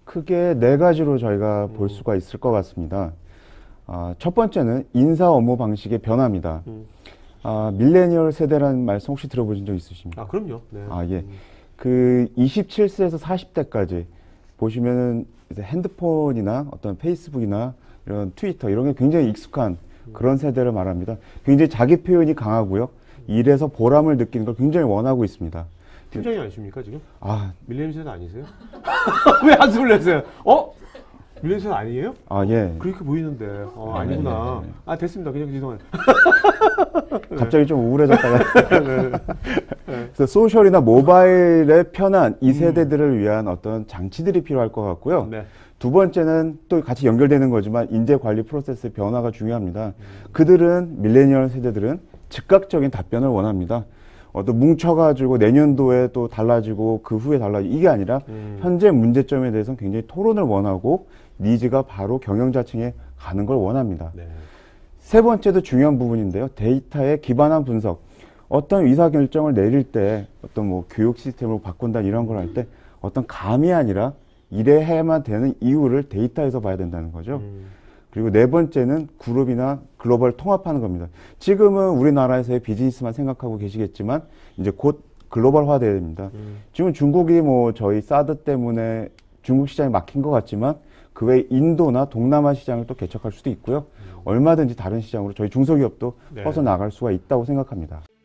크게 네 가지로 저희가 볼 수가 있을 것 같습니다. 첫 번째는 인사 업무 방식의 변화입니다. 밀레니얼 세대라는 말씀 혹시 들어보신 적 있으십니까? 그럼요. 네. 예. 그 27세에서 40대까지 보시면은 이제 핸드폰이나 어떤 페이스북이나 이런 트위터 이런 게 굉장히 익숙한 그런 세대를 말합니다. 굉장히 자기 표현이 강하고요. 일에서 보람을 느끼는 걸 굉장히 원하고 있습니다. 팀장이 아니십니까 지금? 밀레니얼 세대 아니세요? 네. 왜 한숨을 내세요? 밀레니얼 세대 아니에요? 예. 그렇게 보이는데 아니구나. 네. 됐습니다. 그냥 죄송해요. 갑자기 좀 우울해졌다가. 그래서 소셜이나 모바일의 편한 이 세대들을 위한 어떤 장치들이 필요할 것 같고요. 네. 두 번째는 또 같이 연결되는 거지만 인재 관리 프로세스의 변화가 중요합니다. 그들은 밀레니얼 세대들은 즉각적인 답변을 원합니다. 또 뭉쳐가지고 내년도에 또 달라지고 그 후에 달라지고 이게 아니라 현재 문제점에 대해서는 굉장히 토론을 원하고 니즈가 바로 경영자층에 가는 걸 원합니다. 네. 세 번째도 중요한 부분인데요. 데이터에 기반한 분석. 어떤 의사결정을 내릴 때 어떤 뭐 교육 시스템으로 바꾼다 이런 걸 할 때 어떤 감이 아니라 이래야만 되는 이유를 데이터에서 봐야 된다는 거죠. 그리고 네 번째는 그룹이나 글로벌 통합하는 겁니다. 지금은 우리나라에서의 비즈니스만 생각하고 계시겠지만 이제 곧 글로벌화 돼야 됩니다. 지금 중국이 뭐 저희 사드 때문에 중국 시장이 막힌 것 같지만 그 외에 인도나 동남아 시장을 또 개척할 수도 있고요. 얼마든지 다른 시장으로 저희 중소기업도 네. 뻗어나갈 수가 있다고 생각합니다.